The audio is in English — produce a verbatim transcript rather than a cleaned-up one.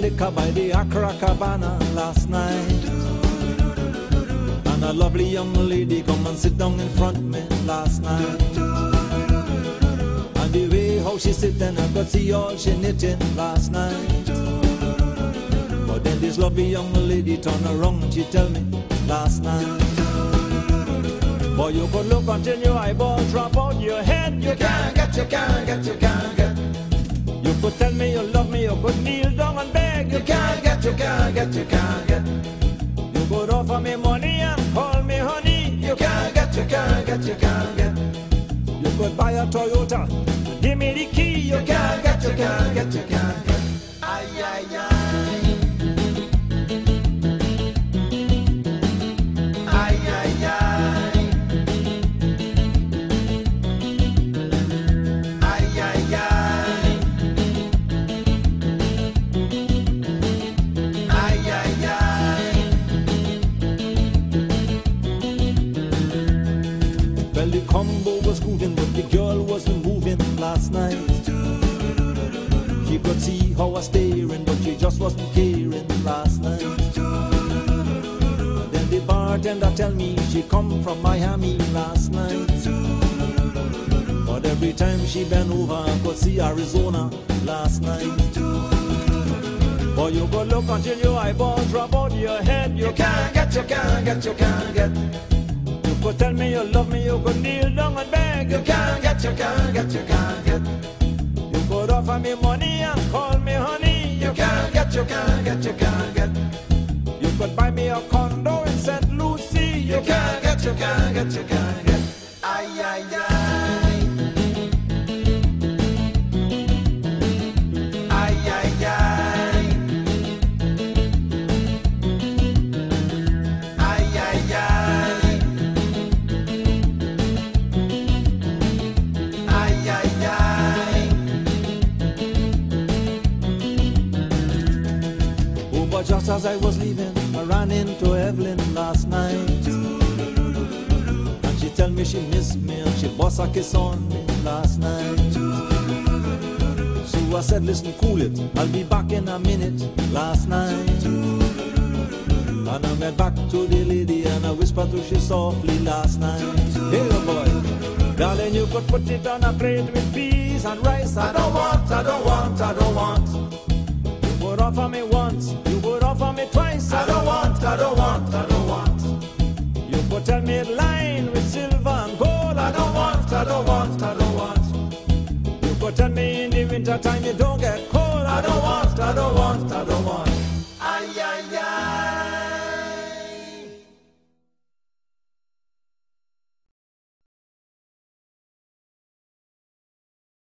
liquor by the Accra Cabana last night. And a lovely young lady come and sit down in front of me last night. And the way how she sitting, I could see all she knitting last night. But then this lovely young lady turned around and she tell me last night, boy, you could look until your eyeballs drop out your head. You can't get, you can't get, you can't get. You could tell me you love me, you could kneel down and beg. You can't get, you can't get, you can't get. You could offer me money and call me honey. You can't get, you can't get, you can't get. You could buy a Toyota, give me the key. You can't get, you can't get, you can't get. Ay, ay, ay. Last night, she could see how I was staring, but she just wasn't caring last night. Then the bartender tell me she come from Miami last night. But every time she bent over, I could see Arizona last night. Boy, you could look until your eyeballs drop out your head. You can't get, you can't get, you can't get. You could tell me you love me, you could kneel down and beg. You can't get, you can't get, you can't get. You could offer me money and call me honey. You can't get, you can't get, you can't get. You could buy me a condo in Saint Lucie. You can't get, you can't get, you can't get. Ay, ay, ay. Ay, ay, ay. Ay, ay, ay. Just as I was leaving, I ran into Evelyn last night. And she tell me she missed me and she bust a kiss on me last night. So I said, listen, cool it, I'll be back in a minute last night. And I went back to the lady and I whispered to she softly last night. Hey, boy, darling, you could put it on a plate with peas and rice. I don't want, I don't want, I don't want. You would offer me once, you would offer me twice. I don't want, I don't want, I don't want. You could tell me it lined with silver and gold. I don't want, I don't want, I don't want. You could tell me in the winter time you don't